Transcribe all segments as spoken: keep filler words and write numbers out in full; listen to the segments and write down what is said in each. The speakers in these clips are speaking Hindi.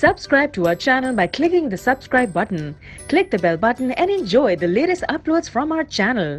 Subscribe to our channel by clicking the subscribe button. Click the bell button and enjoy the latest uploads from our channel.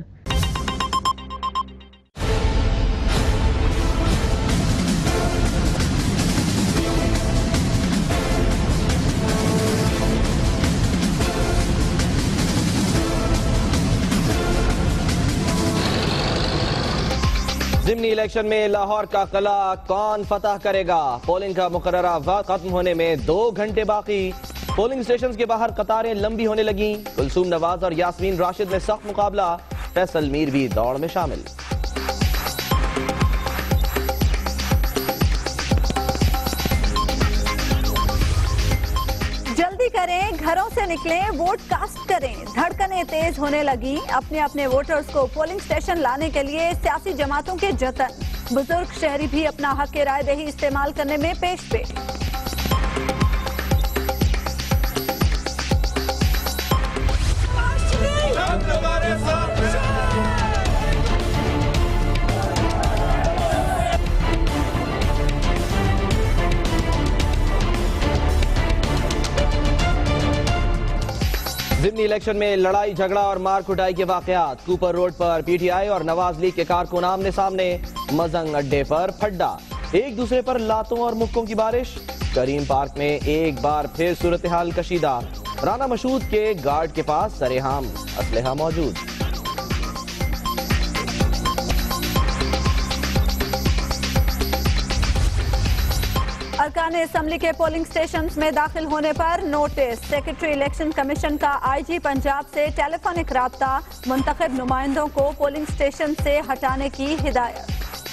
ज़िमनी इलेक्शन में लाहौर का कला कौन फतह करेगा? पोलिंग का मुकर्ररा वक्त खत्म होने में दो घंटे बाकी। पोलिंग स्टेशन के बाहर कतारें लंबी होने लगी। कुलसूम नवाज और यास्मीन राशिद में सख्त मुकाबला। फैसल मीर भी दौड़ में शामिल। जल्दी करें, घरों से निकलें, वोट कास्ट करें। धड़कनें तेज होने लगी। अपने अपने वोटर्स को पोलिंग स्टेशन लाने के लिए सियासी जमातों के जतन। बुजुर्ग शहरी भी अपना हक राय दही इस्तेमाल करने में पेश पेश। ज़िमनी इलेक्शन में लड़ाई झगड़ा और मार कुटाई के वाकयात। कूपर रोड पर पीटीआई और नवाज लीग के कारकुन आमने सामने। मजंग अड्डे पर फड्डा, एक दूसरे पर लातों और मुक्कों की बारिश। करीम पार्क में एक बार फिर सूरत हाल कशीदा। राना मशहूद के गार्ड के पास सरेआम असलहा मौजूद। अरकान असम्बली के पोलिंग स्टेशन में दाखिल होने पर नोटिस। सेक्रेटरी इलेक्शन कमीशन का आईजी पंजाब से टेलीफोनिक राब्ता। मुंतखब नुमाइंदों को पोलिंग स्टेशन से हटाने की हिदायत।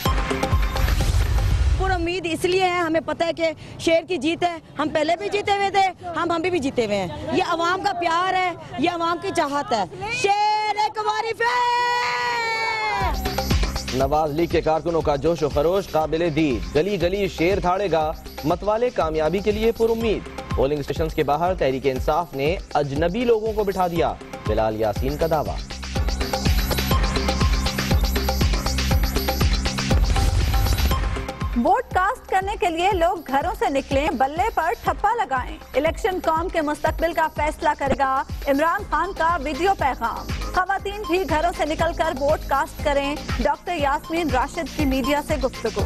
पूरी उम्मीद इसलिए है, हमें पता है कि शेर की जीत है। हम पहले भी जीते हुए थे, हम हम भी, भी जीते हुए हैं। ये अवाम का प्यार है, ये अवाम की चाहत है। शेर एक बारी फिर। नवाज लीग के कारकुनों का जोश व खरोश काबिले दीद। गली गली शेर धाड़ेगा। मतवाले कामयाबी के लिए पुरुम्मीद। पोलिंग स्टेशन के बाहर तहरीक इंसाफ ने अजनबी लोगों को बिठा दिया। बिलाल यासीन का दावा। वोट कास्ट करने के लिए लोग घरों से निकलें, बल्ले पर ठप्पा लगाएं। इलेक्शन कौम के मुस्तकबिल का फैसला करेगा। इमरान खान का वीडियो पैगाम। खवातीन भी घरों से निकलकर वोट कास्ट करें। डॉक्टर यास्मीन राशिद की मीडिया से गुफ्तगू।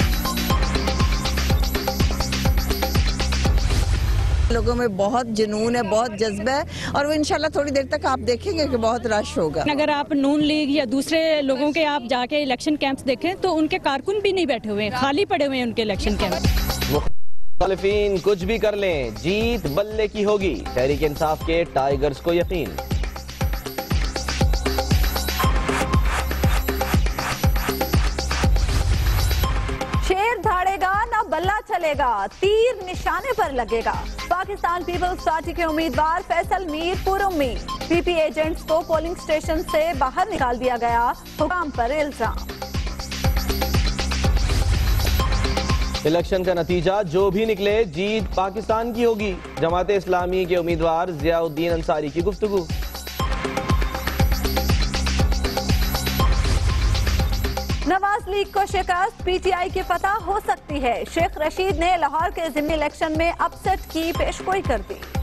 लोगों में बहुत जुनून है, बहुत जज्बा है और वो इंशाल्लाह थोड़ी देर तक आप देखेंगे कि बहुत रश होगा। अगर आप नून लीग या दूसरे लोगों के आप जाके इलेक्शन कैंप्स देखें तो उनके कारकुन भी नहीं बैठे हुए हैं, खाली पड़े हुए हैं उनके इलेक्शन कैंप। मुखालिफिन कुछ भी कर लें, जीत बल्ले की होगी। तहरीक इंसाफ के टाइगर्स को यकीन। शेर धाड़ेगा ना बल्ला चलेगा, तीर निशाने पर लगेगा। पाकिस्तान पीपल्स पार्टी के उम्मीदवार फैसल मीर पुरुम्मीद। पीपी एजेंट्स को पोलिंग स्टेशन से बाहर निकाल दिया गया। हुकाम पर इल्जाम। इलेक्शन का नतीजा जो भी निकले, जीत पाकिस्तान की होगी। जमाते इस्लामी के उम्मीदवार जियाउद्दीन अंसारी की गुफ्तगू। नवाज लीग को शिकस्त, पीटीआई की फतह हो सकती है। शेख रशीद ने लाहौर के ज़िमनी इलेक्शन में अपसेट की पेशगोई कर दी।